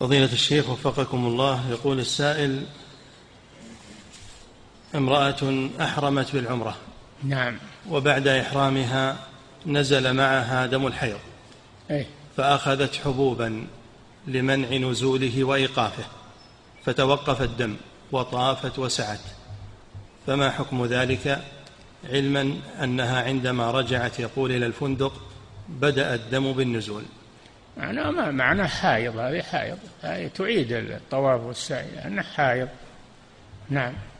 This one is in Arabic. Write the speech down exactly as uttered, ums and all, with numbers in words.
فضيلة الشيخ وفقكم الله، يقول السائل: امرأة أحرمت بالعمرة. نعم. وبعد إحرامها نزل معها دم الحيض. أي. فأخذت حبوبا لمنع نزوله وإيقافه، فتوقف الدم وطافت وسعت، فما حكم ذلك، علما أنها عندما رجعت يقول إلى الفندق بدأ الدم بالنزول؟ معناه ما معناه حائض، هذه حائض، هذه تعيد الطواف والسعي لأنها حائض. نعم.